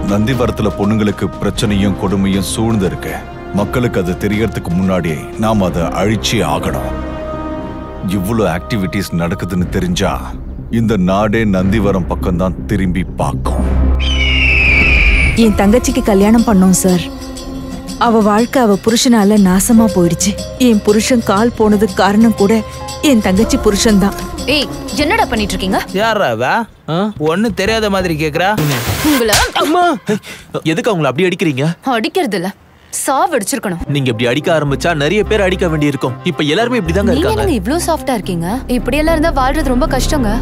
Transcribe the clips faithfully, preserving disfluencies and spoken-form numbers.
நந்திவரத்துல பொண்ணுங்களுக்கு பிரச்சனையும் கொடுமையும் சூழ்ந்து இருக்கு. மக்களுக்கு அது தெரியறதுக்கு முன்னாடி நாம அதை அழிச்சே ஆகணும். இவ்வளவு ஆக்டிவிட்டிஸ் நடக்குதுன்னு தெரிஞ்சா இந்த நாடே நந்திவரம் பக்கம்தான் திரும்பி பார்க்கும். என் தங்கச்சிக்கு கல்யாணம் பண்ணோம் சார். அவ வாழ்க்கை அவ புருஷனால நாசமா போயிடுச்சு. என் புருஷன் கால் போனதுக்கு காரணம் கூட என் தங்கச்சி புருஷன் தான். ஏய், என்னடா பண்ணிட்டு இருக்கீங்க? யாரா அவ? ஒண்ணு தெரியாத மாதிரி கேக்குறா. உங்கள அம்மா, எதுக்கு அவங்கள அப்படி அடிக்கிறீங்க? அடிக்கிறது இல்ல, சாவடிச்சிருக்கணும். நீங்க இப்படி அடிக்க ஆரம்பிச்சா நிறைய பேர் அடிக்க வேண்டியிருக்கும். இப்ப எல்லாருமே இப்படிதாங்க இருக்காங்க. நீங்க இவ்ளோ சாஃப்ட்டா இருக்கீங்க. இப்படி எல்லாம் இருந்தா வாழ்றது ரொம்ப கஷ்டங்க.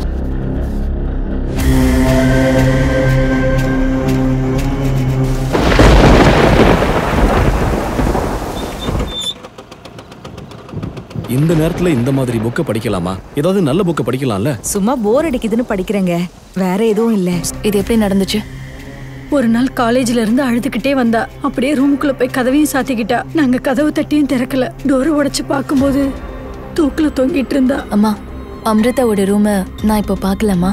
இந்த நேரத்துல இந்த மாதிரி புக்க படிக்கலாமா? ஏதாவது நல்ல புக்க படிக்கலாம்ல? சும்மா போர் அடிக்குதுன்னு படிக்கிறேங்க, வேற எதுவும் இல்ல. இது எப்படி நடந்துச்சு? ஒரு நாள் காலேஜ்ல இருந்து அழுதுகிட்டே வந்தா. அப்படியே ரூமுக்குள்ள போய் கதவையும் சாத்திக்கிட்டா. நாங்க கதவு தட்டியும் திறக்கல. டோரை உடைச்சு பார்க்கும்போது தூக்குல தொங்கிட்டு இருந்தா. அம்மா, அமிர்தாவோட ரூம நான் இப்போ பார்க்கலாமா?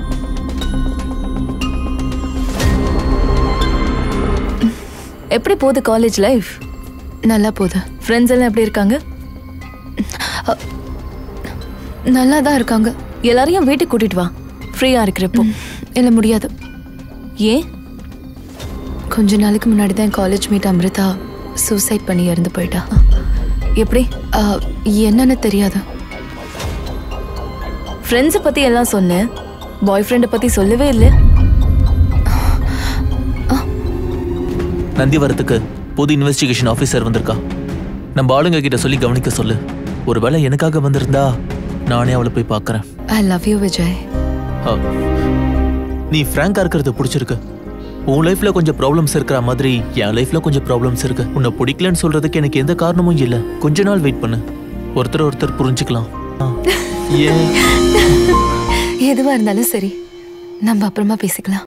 எப்படி போகுது காலேஜ் லைஃப்? நல்லா போகுது. ஃப்ரெண்ட்ஸ் எல்லாம் எப்படி இருக்காங்க? நல்லா தான் இருக்காங்க. எல்லாரையும் வீட்டுக்கு கூட்டிட்டு வா, ஃப்ரீயா இருக்கிறப்போ. இல்ல முடியாது. ஏன்? கொஞ்ச நாளைக்கு முன்னாடி தான் காலேஜ் மீட் அமிர்தா சூசைட் பண்ணி இறந்து போயிட்டா. எப்படி? என்னன்னு தெரியாது. ஃப்ரெண்ட்ஸை பத்தி எல்லாம் சொன்னேன், பாய் ஃப்ரெண்டை பத்தி சொல்லவே இல்லை. நந்திவரத்துக்கு புது இன்வெஸ்டிகேஷன் ஆஃபீஸர் வந்திருக்கா. நம்ம ஆளுங்க கிட்ட சொல்லி கவனிக்க சொல்லு. ஒருவேளை எனக்காக வந்திருந்தா நானே அவளை போய் பார்க்கறேன். I love you Vijay. நீ ஃப்ராங்கா இருக்கிறது பிடிச்சிருக்கு. உன் லைஃப்ல கொஞ்சம் ப்ராப்ளம்ஸ் இருக்கிற மாதிரி என் லைஃப்ல கொஞ்சம் ப்ராப்ளம்ஸ் இருக்கு. உன்னை பிடிக்கலன்னு சொல்றதுக்கு எனக்கு எந்த காரணமும் இல்லை. கொஞ்ச நாள் வெயிட் பண்ணு, ஒருத்தர் ஒருத்தர் புரிஞ்சுக்கலாம். எதுவா இருந்தாலும் சரி, நம்ம அப்புறமா பேசிக்கலாம்.